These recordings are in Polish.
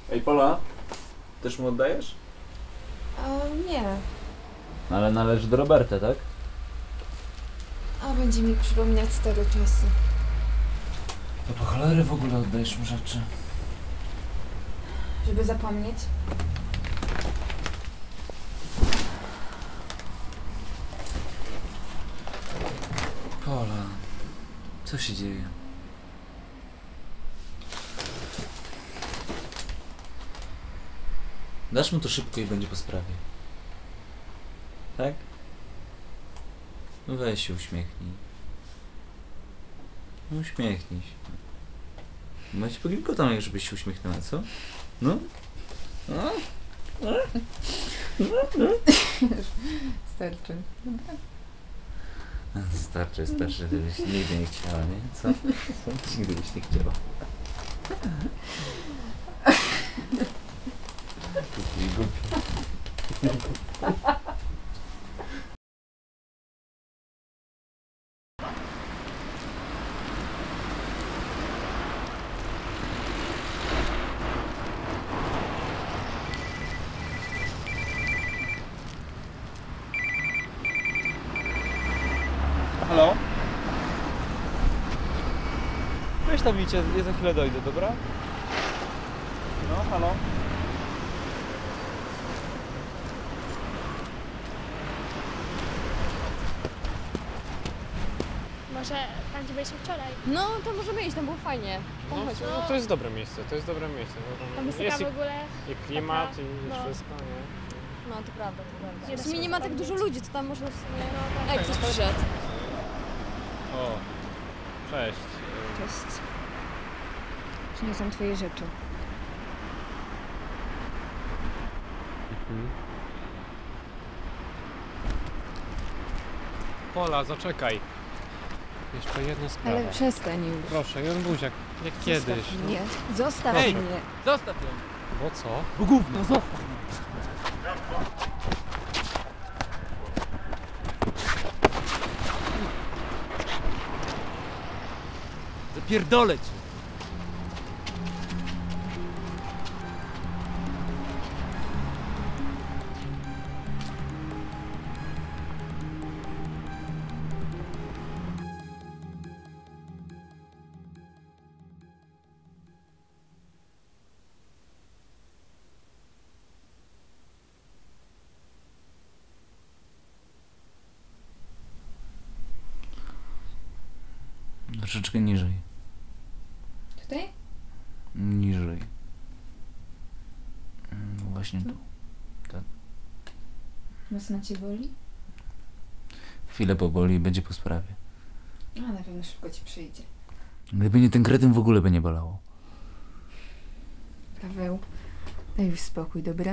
Ej, Pola, też mu oddajesz? Nie. Ale należy do Roberta, tak? A będzie mi przypominać stare czasy. To po cholery w ogóle oddajesz mu rzeczy. Żeby zapomnieć? Pola, co się dzieje? Dasz mu to szybko i będzie po sprawie. Tak? No weź się uśmiechnij. No uśmiechnij się. Macie po kilku tam, żebyś się uśmiechnęła, co? No? No? Starczy. Starczy, gdybyś nigdy nie chciała, nie? Co? Nigdy byś nie chciała. To jest głupie. Halo? Weź tam idźcie, ja za chwilę dojdę, dobra? No, halo? Może tam, gdzie byliśmy wczoraj. No, to możemy iść, tam było fajnie. No, no to jest dobre miejsce, to jest dobre miejsce. Tam jest Jest taka w ogóle... i klimat, taka, i no. wszystko, nie? No, to prawda, to prawda. Nie W da sumie się nie ma tak zapomnieć. dużo ludzi, to tam można w sumie... No, tak. Ej, ktoś przyszedł. O, cześć. Cześć. Przyniosłam twoje rzeczy. Pola, zaczekaj. Jeszcze jedna sprawa. Ale przestań już. Proszę, Jan Buziak, jak kiedyś. Zostaw mnie. Zostaw Hej! mnie. Zostaw ją! Bo co? Bo gówno, zostaw! Zapierdolę cię! Troszeczkę niżej. Tutaj? Niżej. No właśnie tu. Mocno cię boli? Chwilę poboli i będzie po sprawie. A, na pewno szybko ci przyjdzie. Gdyby nie ten kretyn, w ogóle by nie bolało. Paweł, daj już spokój, dobra?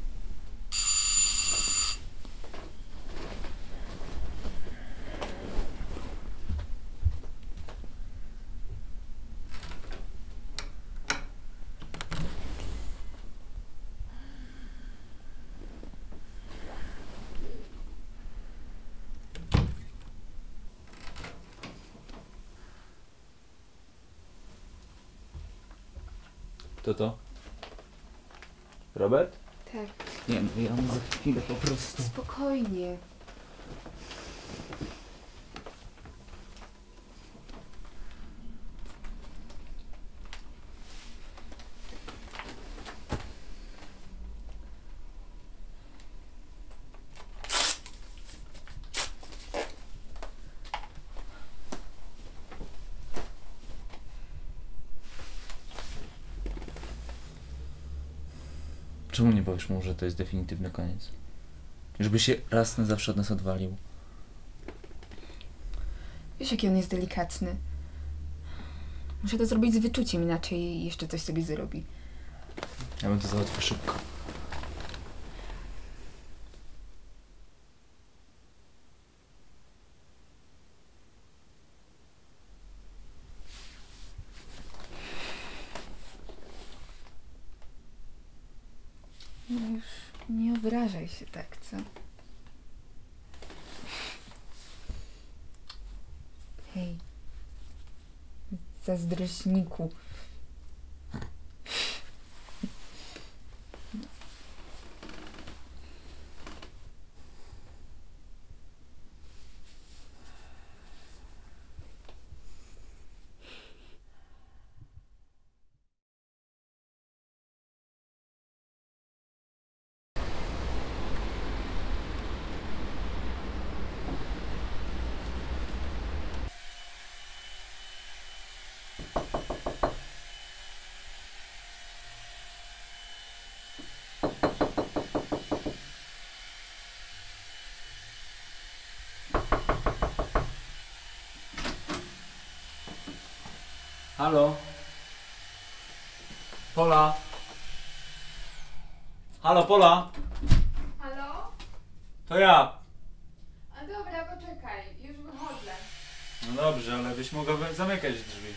Kto to? Robert? Tak. Nie, no ja mu za chwilę po prostu. Spokojnie. Czemu nie powiesz mu, że to jest definitywny koniec? Żeby się raz na zawsze od nas odwalił. Wiesz, jaki on jest delikatny. Muszę to zrobić z wyczuciem, inaczej jeszcze coś sobie zrobi. Ja bym to załatwił szybko. No już nie obrażaj się tak, co? Hej. Zazdrośniku. Halo? Pola? Halo, Pola? Halo? To ja. A dobra, poczekaj, już wychodzę. No dobrze, ale byś mogła zamykać drzwi.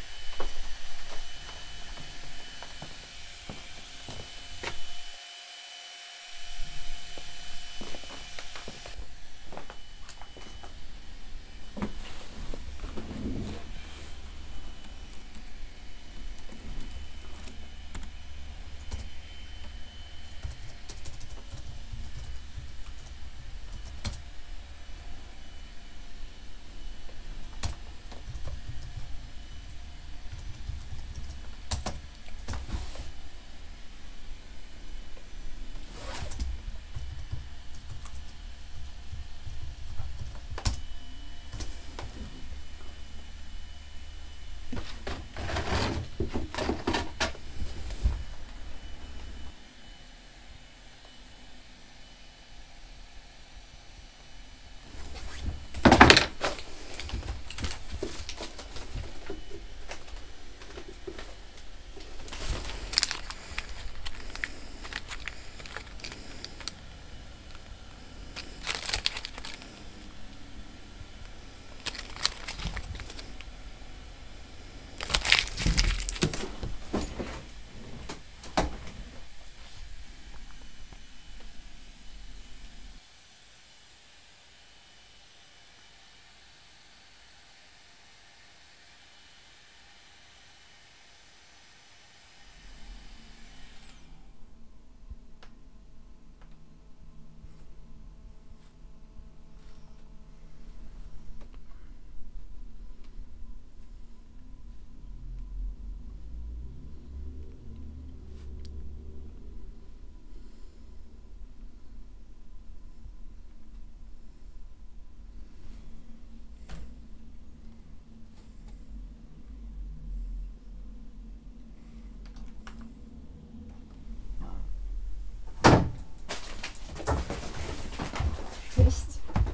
Cześć.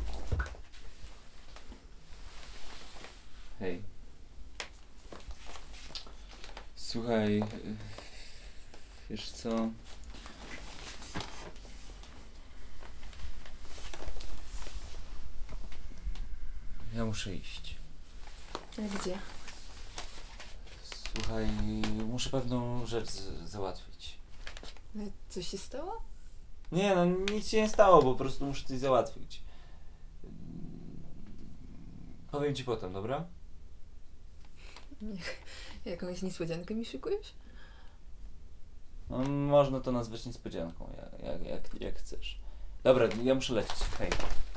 Hej. Słuchaj, wiesz co? Ja muszę iść. A gdzie? Słuchaj, muszę pewną rzecz załatwić. Co się stało? Nie, no nic się nie stało, po prostu muszę coś załatwić. Powiem ci potem, dobra? Jakąś niespodziankę mi szykujesz? No, można to nazwać niespodzianką, jak chcesz. Dobra, ja muszę lecieć, hej.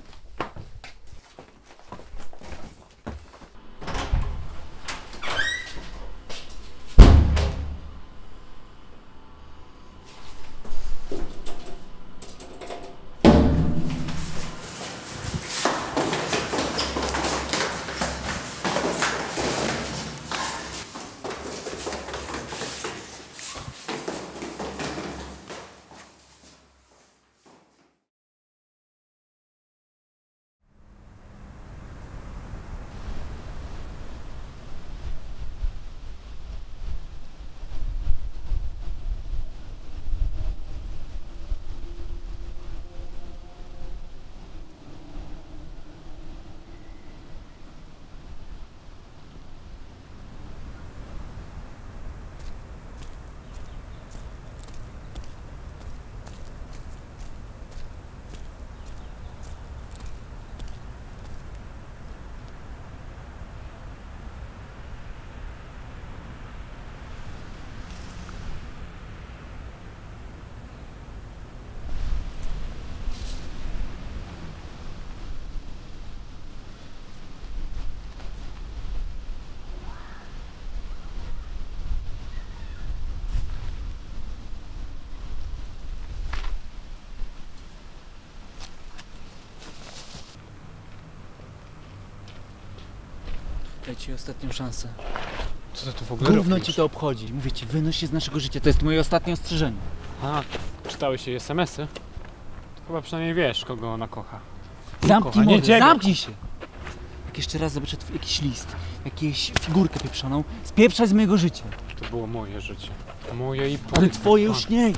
Daj ci ostatnią szansę. Co ty tu w ogóle Gówno robisz? ci to obchodzi. Mówię ci, wynoś się z naszego życia. To jest moje ostatnie ostrzeżenie. A, czytałeś jej SMS-y? To chyba przynajmniej wiesz, kogo ona kocha. Zamknij Kocha, nie mordę, ciebie. zamknij się! Jak jeszcze raz zobaczę twój jakiś list, jakieś figurkę pieprzoną, spieprzać z mojego życia. To było moje życie. Moje i Ale twoje już nie.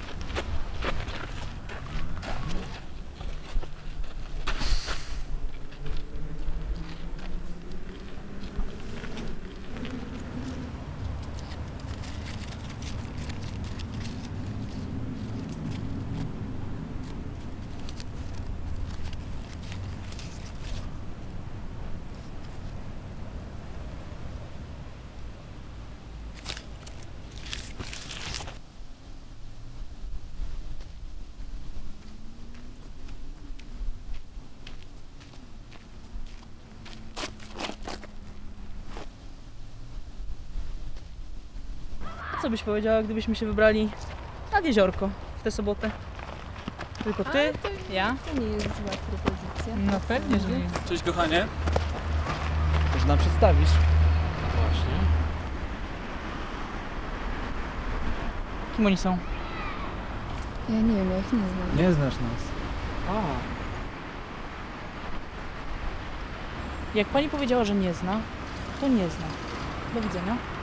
Co byś powiedziała, gdybyśmy się wybrali nad jeziorko w tę sobotę? Tylko ty, ja? To nie jest zła propozycja. No pewnie, że nie. Cześć kochanie. Może nam przedstawisz? Właśnie. Kim oni są? Ja nie wiem, ja ich nie znam. Nie znasz nas. A, Jak pani powiedziała, że nie zna, to nie zna. Do widzenia.